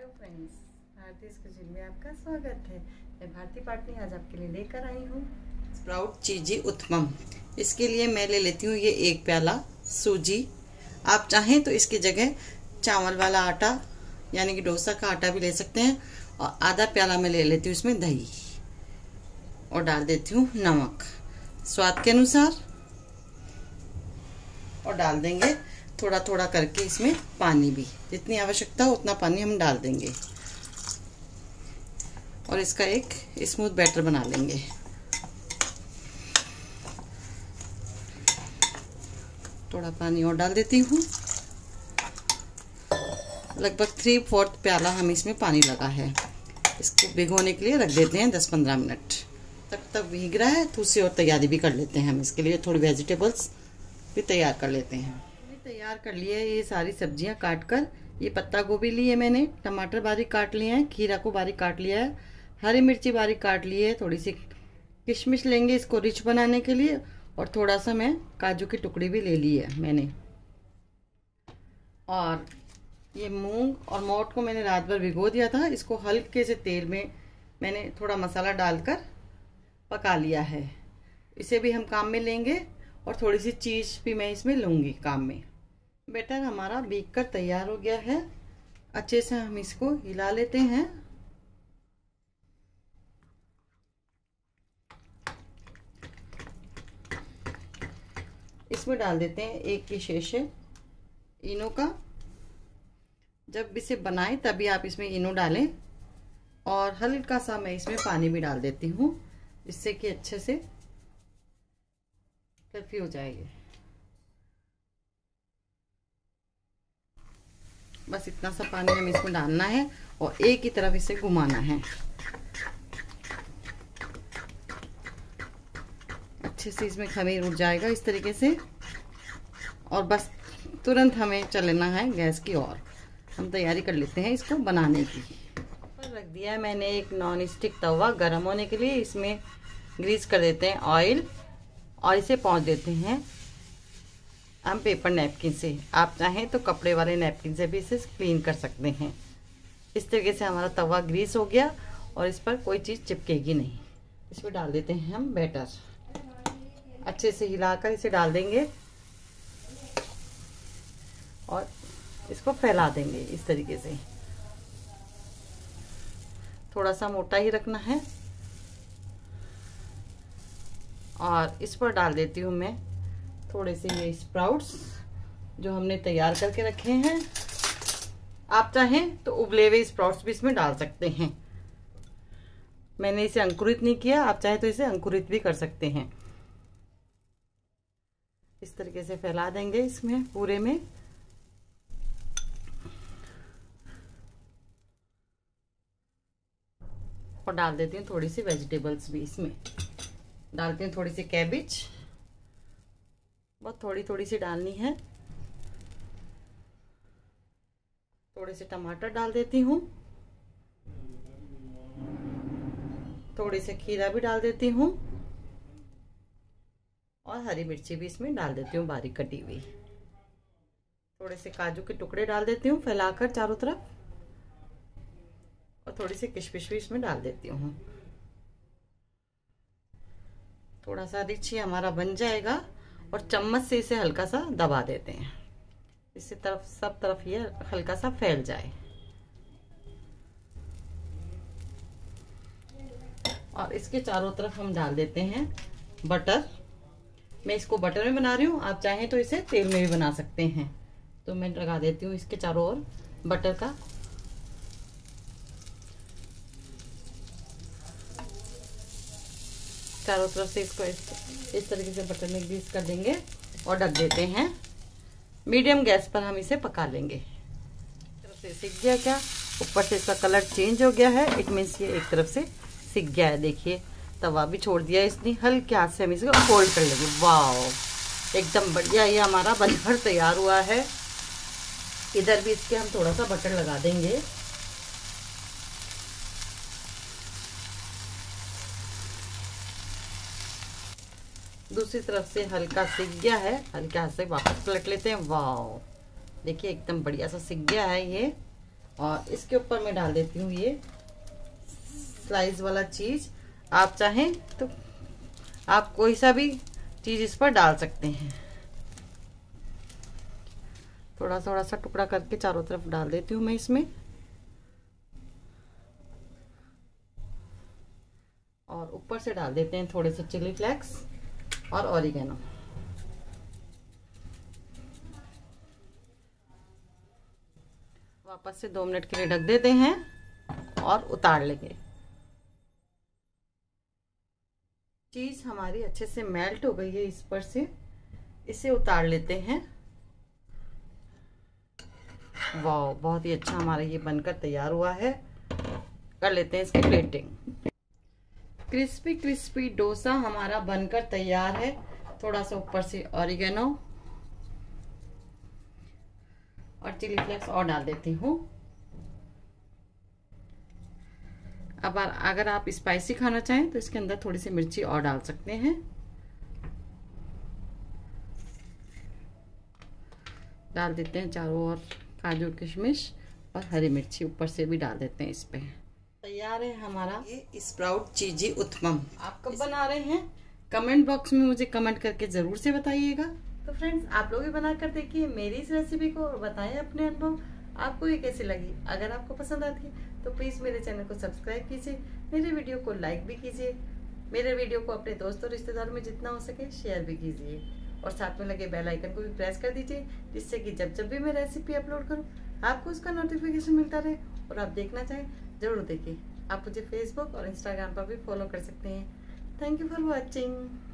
Hello friends, भारतीय kitchen में आपका स्वागत है। मैं भारती पाटनी आज आपके लिए लेकर आई हूँ स्प्राउट चीजी उत्तपम। इसके लिए मैं ले लेती हूँ ये 1 प्याला सूजी। आप चाहें तो इसकी जगह चावल वाला आटा यानी कि डोसा का आटा भी ले सकते हैं। और आधा प्याला मैं ले लेती हूँ इसमें दही और डाल देती हूँ नमक स्वाद के अनुसार। और डाल देंगे थोड़ा थोड़ा करके इसमें पानी भी, जितनी आवश्यकता हो उतना पानी हम डाल देंगे और इसका एक स्मूथ बैटर बना लेंगे। थोड़ा पानी और डाल देती हूँ। लगभग 3/4 प्याला हम इसमें पानी लगा है। इसको भिगोने के लिए रख देते हैं 10-15 मिनट तक भीग रहा है। दूसरी और तैयारी भी कर लेते हैं। हम इसके लिए थोड़ी वेजिटेबल्स भी तैयार कर लेते हैं। तैयार कर लिए ये सारी सब्जियां काट कर। ये पत्ता गोभी ली है मैंने, टमाटर बारीक काट लिए हैं, खीरा को बारीक काट लिया है, हरी मिर्ची बारीक काट ली है, थोड़ी सी किशमिश लेंगे इसको रिच बनाने के लिए, और थोड़ा सा मैं काजू की टुकड़ी भी ले ली है मैंने। और ये मूंग और मोट को मैंने रात भर भिगो दिया था। इसको हल्के से तेल में मैंने थोड़ा मसाला डालकर पका लिया है। इसे भी हम काम में लेंगे और थोड़ी सी चीज़ भी मैं इसमें लूँगी काम में। बैटर हमारा भीग कर तैयार हो गया है। अच्छे से हम इसको हिला लेते हैं। इसमें डाल देते हैं 1 की शेष इनो का। जब इसे बनाएं तभी आप इसमें इनो डालें। और हल्का सा मैं इसमें पानी भी डाल देती हूँ, जिससे कि अच्छे से फ्लफी हो जाएगी। बस इतना सा पानी हमें इसमें डालना है और एक ही तरफ इसे घुमाना है। अच्छे से इसमें खमीर उठ जाएगा इस तरीके से। और बस तुरंत हमें चलना है गैस की ओर। हम तैयारी कर लेते हैं इसको बनाने की। पर रख दिया है मैंने एक नॉन स्टिक तवा गर्म होने के लिए। इसमें ग्रीस कर देते हैं ऑयल और इसे पोंछ देते हैं हम पेपर नैपकिन से। आप चाहें तो कपड़े वाले नैपकिन से भी इसे क्लीन कर सकते हैं। इस तरीके से हमारा तवा ग्रीस हो गया और इस पर कोई चीज़ चिपकेगी नहीं। इसमें डाल देते हैं हम बैटर। अच्छे से हिलाकर इसे डाल देंगे और इसको फैला देंगे इस तरीके से। थोड़ा सा मोटा ही रखना है। और इस पर डाल देती हूँ मैं थोड़े से ये स्प्राउट्स जो हमने तैयार करके रखे हैं। आप चाहें तो उबले हुए स्प्राउट्स भी इसमें डाल सकते हैं। मैंने इसे अंकुरित नहीं किया, आप चाहे तो इसे अंकुरित भी कर सकते हैं। इस तरीके से फैला देंगे इसमें पूरे में। और डाल देती हूँ थोड़ी सी वेजिटेबल्स भी इसमें। डालती हूँ थोड़ी सी कैबिज, बहुत थोड़ी थोड़ी सी डालनी है। थोड़े से टमाटर डाल देती हूँ, थोड़ी से खीरा भी डाल देती हूँ और हरी मिर्ची भी इसमें डाल देती हूँ बारीक कटी हुई। थोड़े से काजू के टुकड़े डाल देती हूँ फैलाकर चारों तरफ। और थोड़ी सी किशमिश भी इसमें डाल देती हूँ। थोड़ा सा रिच ही हमारा बन जाएगा। और चम्मच से इसे हल्का सा दबा देते हैं, इससे तरफ सब तरफ ये हल्का सा फैल जाए। और इसके चारों तरफ हम डाल देते हैं बटर। मैं इसको बटर में बना रही हूँ, आप चाहें तो इसे तेल में भी बना सकते हैं। तो मैं लगा देती हूँ इसके चारों ओर बटर का। चारों तरफ से इसको इस तरीके से बटर में ग्रीस कर देंगे और ढक देते हैं। मीडियम गैस पर हम इसे पका लेंगे। तरफ से सिक गया क्या, ऊपर से इसका कलर चेंज हो गया है, इट मीन्स ये एक तरफ से सिक गया है। देखिए तवा भी छोड़ दिया इसने। हल्के हाथ से हम इसको फोल्ड कर लेंगे। वाओ, एकदम बढ़िया ये हमारा बनकर तैयार हुआ है। इधर भी इसके हम थोड़ा सा बटर लगा देंगे। दूसरी तरफ से हल्का सिक गया है, हल्के हाथ से वापस पलट लेते हैं। वाह, देखिए एकदम बढ़िया सा सिक गया है ये। और इसके ऊपर मैं डाल देती हूँ ये स्लाइस वाला चीज़। आप चाहें तो आप कोई सा भी चीज़ इस पर डाल सकते हैं। थोड़ा थोड़ा सा टुकड़ा करके चारों तरफ डाल देती हूँ मैं इसमें। और ऊपर से डाल देते हैं थोड़े से चिली फ्लेक्स और ऑरिगेनो। वापस से 2 मिनट के लिए ढक देते हैं और उतार लेंगे। चीज़ हमारी अच्छे से मेल्ट हो गई है इस पर से, इसे उतार लेते हैं। वाह, बहुत ही अच्छा हमारा ये बनकर तैयार हुआ है। कर लेते हैं इसकी प्लेटिंग। क्रिस्पी क्रिस्पी डोसा हमारा बनकर तैयार है। थोड़ा सा ऊपर से ऑरिगेनो और चिली फ्लेक्स और डाल देती हूँ। अब अगर आप स्पाइसी खाना चाहें तो इसके अंदर थोड़ी सी मिर्ची और डाल सकते हैं। डाल देते हैं चारों ओर काजू किशमिश और हरी मिर्ची ऊपर से भी डाल देते हैं इस पे। तैयार है हमारा ये स्प्राउट चीजी उत्तपम। आप कब बना रहे हैं कमेंट बॉक्स में मुझे कमेंट करके जरूर से बताइएगा। तो फ्रेंड्स, आप लोग भी बनाकर देखिए मेरी इस रेसिपी को और बताएं अपने अनुभव, आपको ये कैसी लगी। अगर आपको पसंद आती है तो प्लीज़ मेरे चैनल को सब्सक्राइब कीजिए, मेरे वीडियो को लाइक भी कीजिए, मेरे वीडियो को अपने दोस्तों रिश्तेदारों में जितना हो सके शेयर भी कीजिए और साथ में लगे बेल आइकन को भी प्रेस कर दीजिए, जिससे कि जब भी मैं रेसिपी अपलोड करूँ आपको उसका नोटिफिकेशन मिलता रहे और आप देखना चाहें ज़रूर देखिए। आप मुझे फेसबुक और इंस्टाग्राम पर भी फॉलो कर सकते हैं। Thank you for watching.